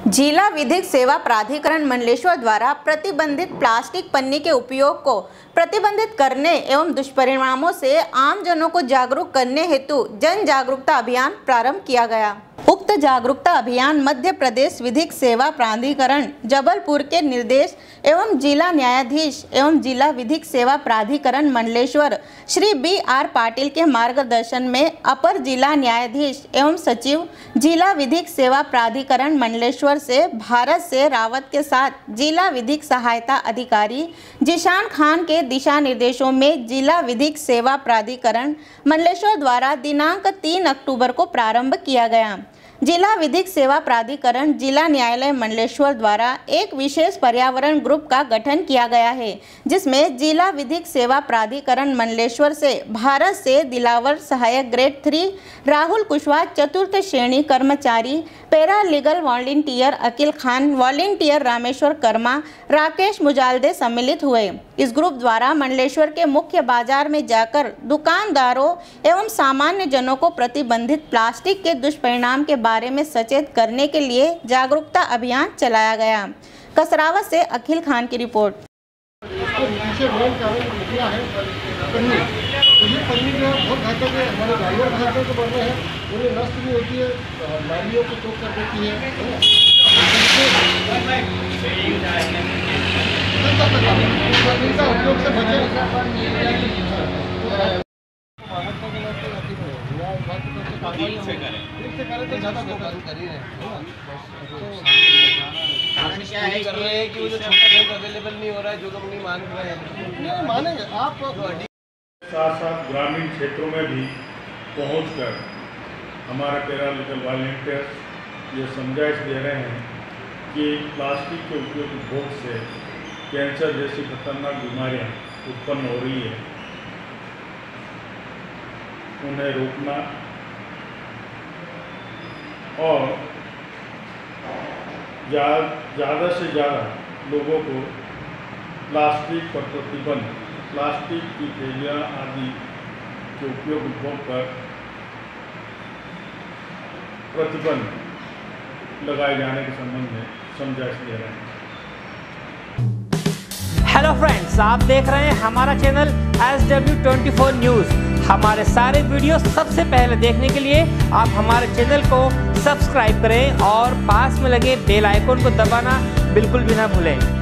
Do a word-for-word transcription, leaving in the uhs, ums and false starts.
जिला विधिक सेवा प्राधिकरण मंडलेश्वर द्वारा प्रतिबंधित प्लास्टिक पन्नी के उपयोग को प्रतिबंधित करने एवं दुष्परिणामों से आम जनों को जागरूक करने हेतु जन जागरूकता अभियान प्रारंभ किया गया। उक्त जागरूकता अभियान मध्य प्रदेश विधिक सेवा प्राधिकरण जबलपुर के निर्देश एवं जिला न्यायाधीश एवं जिला विधिक सेवा प्राधिकरण मंडलेश्वर श्री बी आर पाटिल के मार्गदर्शन में अपर जिला न्यायाधीश एवं सचिव जिला विधिक सेवा प्राधिकरण मंडलेश्वर से भारत से रावत के साथ जिला विधिक सहायता अधिकारी जिशान खान के दिशा निर्देशों में जिला विधिक सेवा प्राधिकरण मंडलेश्वर द्वारा दिनांक तीन अक्टूबर को प्रारंभ किया गया। जिला विधिक सेवा प्राधिकरण जिला न्यायालय मंडलेश्वर द्वारा एक विशेष पर्यावरण ग्रुप का गठन किया गया है, जिसमें जिला विधिक सेवा प्राधिकरण मंडलेश्वर से भारत से दिलावर सहायक ग्रेड थ्री राहुल कुशवाहा चतुर्थ श्रेणी कर्मचारी, para legal volunteer Akeel Khan, volunteer Rameshwar Karma, Rakesh Mujalde सम्मिलित हुए। इस ग्रुप द्वारा मंडलेश्वर के मुख्य बाजार में जाकर दुकानदारों एवं सामान्य जनों को प्रतिबंधित प्लास्टिक के दुष्परिणाम के बारे में सचेत करने के लिए जागरूकता अभियान चलाया गया। कसरावत से अखिल खान की रिपोर्ट। ये पन्नी जो है बहुत घातक है, हमारे जानवर घातक तो बन रहे हैं, उन्हें नष्ट भी होती है, नालियों को चोक कर देती है। इनका उपयोग से बचे क्या है कर रहे हैं कि वो जो छोटा गैस अवेलेबल नहीं हो रहा है, जो कंपनी मान रहे हैं नहीं मानेंगे आप। साथ साथ ग्रामीण क्षेत्रों में भी पहुंचकर हमारे पैरालीगल वॉलंटियर्स ये समझाइश दे रहे हैं कि प्लास्टिक के उपयोग उपभोग से कैंसर जैसी खतरनाक बीमारियां उत्पन्न हो रही है, उन्हें रोकना और ज़्यादा से ज़्यादा लोगों को प्लास्टिक पर प्रतिबंध, प्लास्टिक की थैलियाँ आदि के उपयोग उपभोग पर प्रतिबंध लगाए जाने के संबंध में समझाइश दे रहे हैं। हेलो फ्रेंड्स, आप देख रहे हैं हमारा channel S W twenty four news. हमारे सारे वीडियो सबसे पहले देखने के लिए आप हमारे चैनल को सब्सक्राइब करें और पास में लगे बेल आइकन को दबाना बिल्कुल भी ना भूलें।